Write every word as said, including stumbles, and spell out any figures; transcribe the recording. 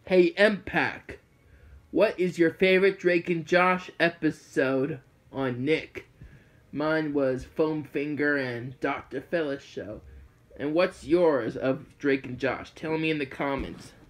Hey, M-Pack, what is your favorite Drake and Josh episode on Nick? Mine was Foam Finger and Doctor Phyllis Show. And what's yours of Drake and Josh? Tell me in the comments.